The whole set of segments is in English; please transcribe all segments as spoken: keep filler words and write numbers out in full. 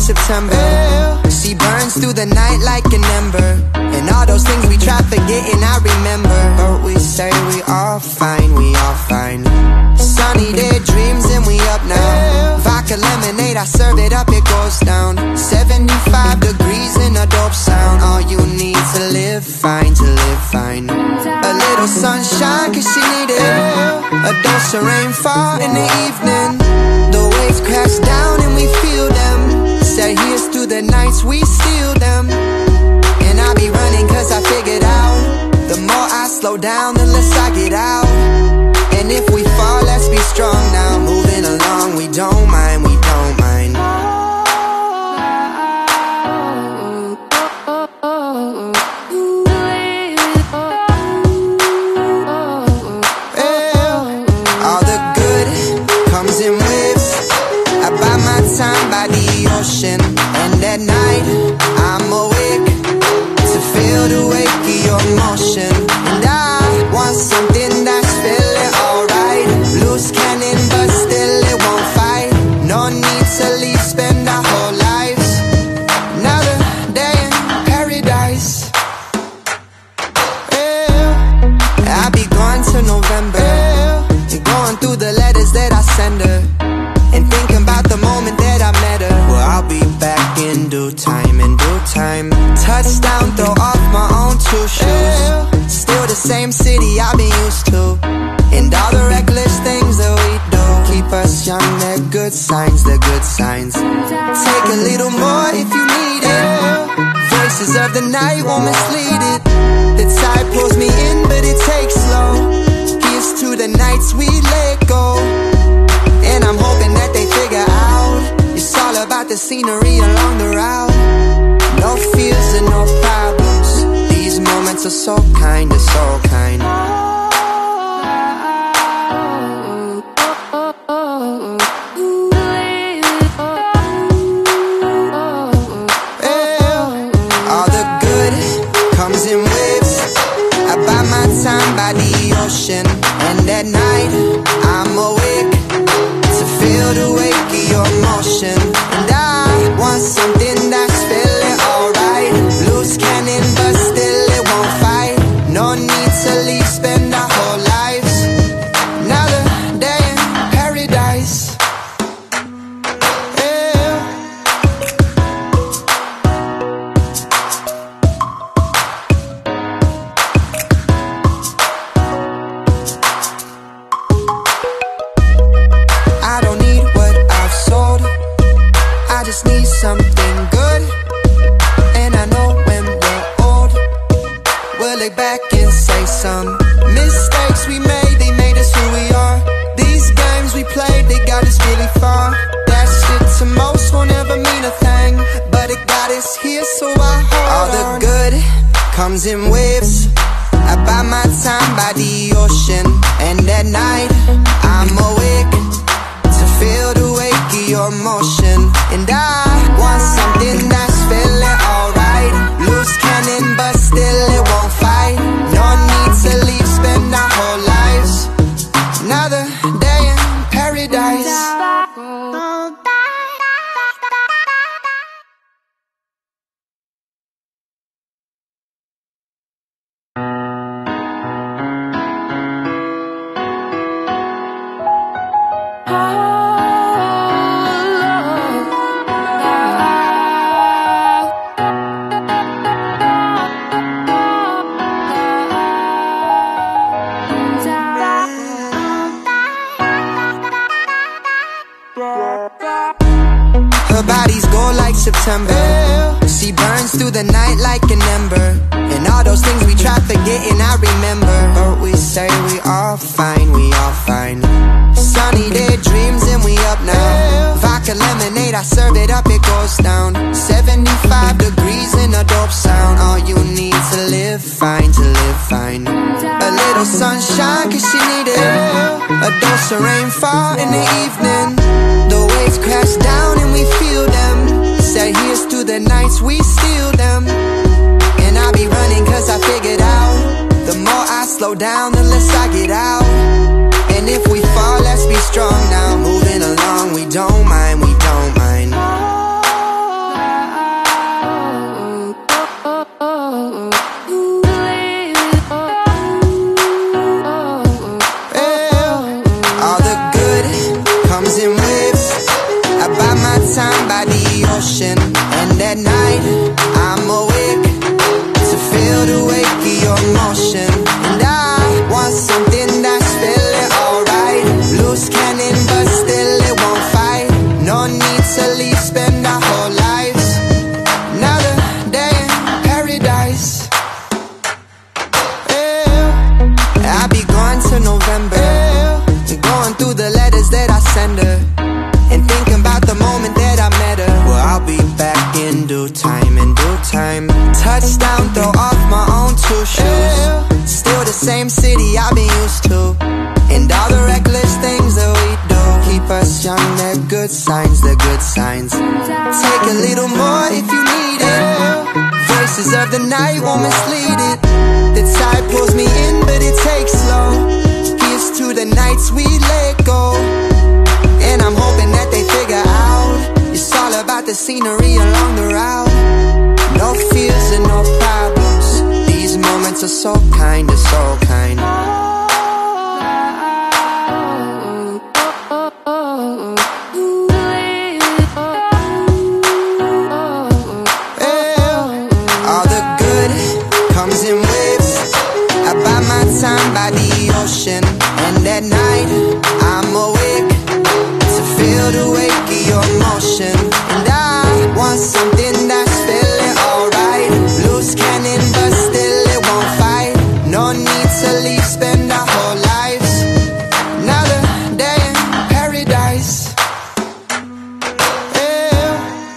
September. She burns through the night like an ember, and all those things we try forgetting I remember. But we say we all fine, we all fine. Sunny day dreams and we up now. Vodka lemonade, I serve it up, it goes down. Seventy-five degrees in a dope sound. All you need to live fine, to live fine. A little sunshine cause she need it. A dose of rainfall in the evening. The waves crash down and we feel them. Say here's through the nights we steal them. And I'll be running cause I figured out, the more I slow down the less I get out. And if we fall, let's be strong now. Moving along, we don't mind, we don't mind. All the good comes in waves. I buy my time by the ocean, and at night I'm awake to feel the wake of your motion. And I want something that's feeling alright. Loose cannon but still it won't fight. No need to leave, spend our whole lives. Another day in paradise. Yeah. I'll be going to November, yeah. Going through the letters that I send her, and thinking about the moment that I met her. Well, I'll be back in due time, in due time. Touchdown, throw off my own two shoes. Still the same city I've been used to, and all the reckless things that we do keep us young, they're good signs, they're good signs. Take a little more if you need it. Voices of the night won't mislead it. The tide pulls me in but it takes slow. Here's to the nights we let go. And I'm hoping that they figure out it's all about the scenery along the route. No fears and no problems. These moments are so kind, they're so kind. Yeah. All the good comes in waves. I buy my time by the ocean, and at night I'm awake to feel the wake of your motion. And I want something that's feeling alright. Loose cannon but still it won't fight. No need to leave, spend our whole lives. Another day in paradise. Yeah. I don't need what I've sold, I just need something good. And I know when we're old, we'll look back and say some mistakes we made, they made us who we are. These games we played, they got us really far. That shit to most won't ever mean a thing, but it got us here, so I hold all on. The good comes in waves. I buy my time by the ocean, and at night I'm awake to feel the wake of your motion. And I want something that's feeling alright. Loose cannon but still it won't fight. No need to leave, spend our whole lives. Another day in paradise. Her body's gold like September. She burns through the night like an ember, and all those things we try forgetting I remember. But we say we all fine, we all fine. Sunny day dreams and we up now. Vodka lemonade, I serve it up, it goes down. Seventy-five degrees in a dope sound. All you need to live fine, to live fine. A little sunshine cause she need it. A dose of rainfall in the evening. The waves crash down and we feel them. Say here's to the nights we steal them. And I'll be running cause I figured out, the more I slow down the less I get out. And if we fall, let's be strong now. Moving along, we don't mind, we don't mind. gone to November, going through the letters that I send her, and thinking about the moment that I met her. Well, I'll be back in due time, in due time. Touchdown, throw off my own two shoes. Still the same city I've been used to, and all the reckless things that we do keep us young, they're good signs, they're good signs. Take a little more if you need it. Voices of the night won't mislead it. The tide pulls me in, but it takes slow. Here's to the nights we let go, and I'm hoping that they figure out it's all about the scenery along the route. No fears and no problems. These moments are so kind, they're so kind. All the good comes in waves. I buy my time by the ocean, and at night I'm awake to feel the wake of your motion. And I want something that's feeling alright. Loose cannon, but still it won't fight. No need to leave, spend our whole lives. Another day in paradise. Yeah.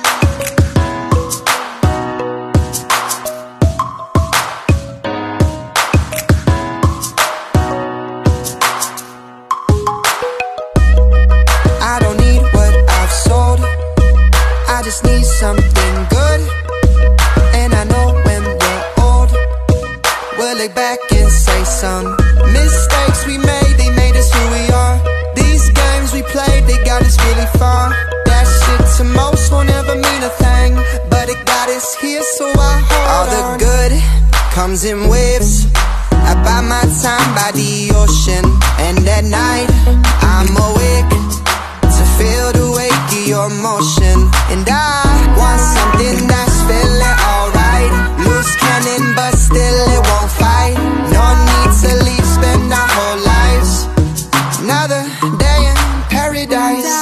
I don't need what I've sold, I just need something good. And I know when we're old, we'll look back and say some mistakes we made, they made us who we are. These games we played, they got us really far. That shit to most won't ever mean a thing, but it got us here, so I hold on. All the good comes in waves. I buy my time by the ocean, and at night I'm awake to feel the wake of your motion. And I want something that's feeling alright. Loose cannon, but still it won't fight. No need to leave, spend our whole lives. Another day in paradise.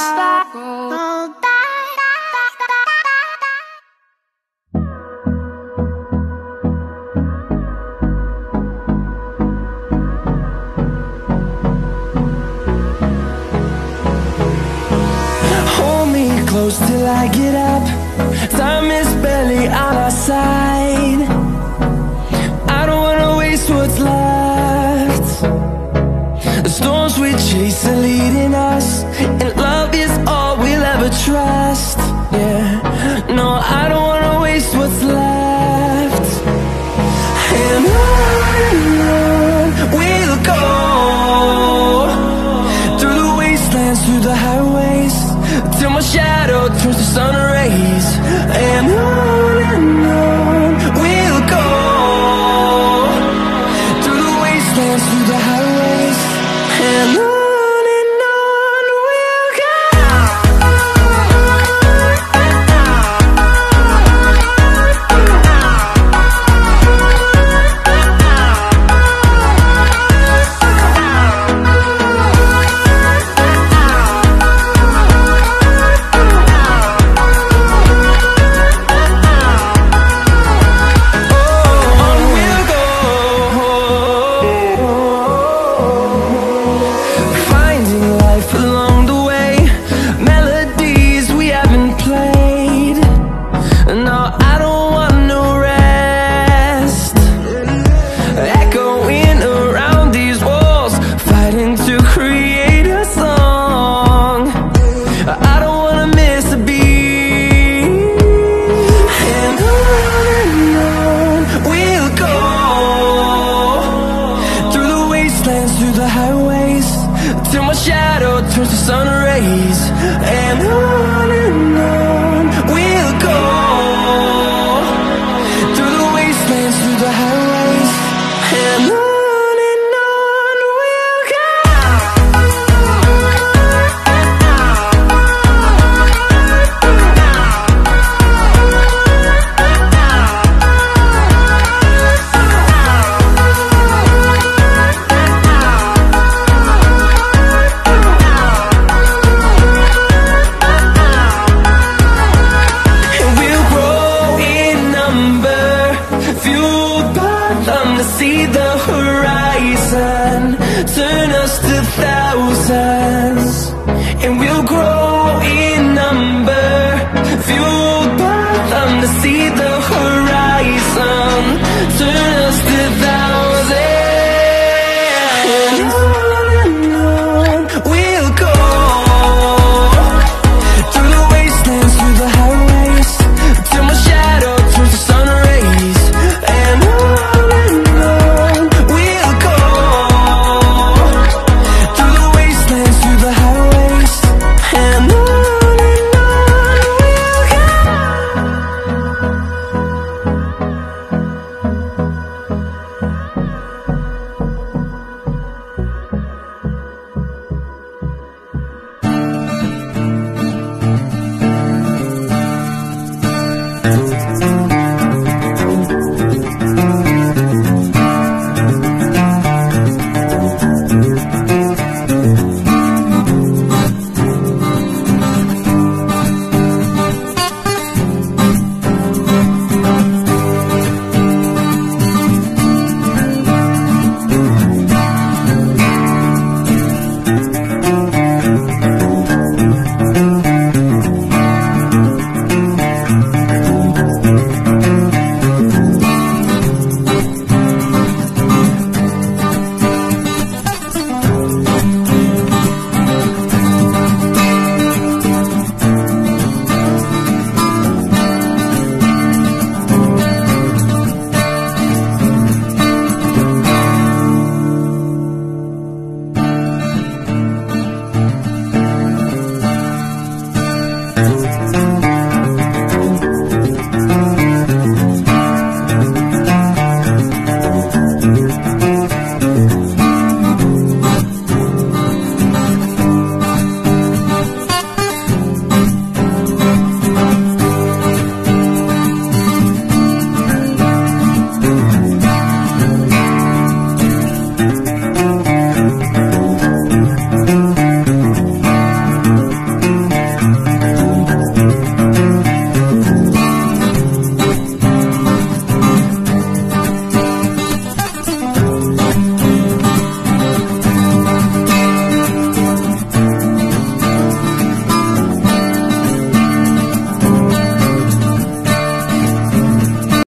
Close till I get up. Time is barely on our side. I don't wanna waste what's left. The storms we chase are leading us, and love is all we'll ever trust. Yeah, no, I don't wanna waste what's left. And on and on we'll go, through the wastelands, through the highways, till my shadow turns to sun rays. And on and on we'll go, through the wastelands, through the highways, and on. Till my shadow turns to sun rays. And on and on we'll go, through the wastelands, through the highways, and on and on we'll go. See the horizon,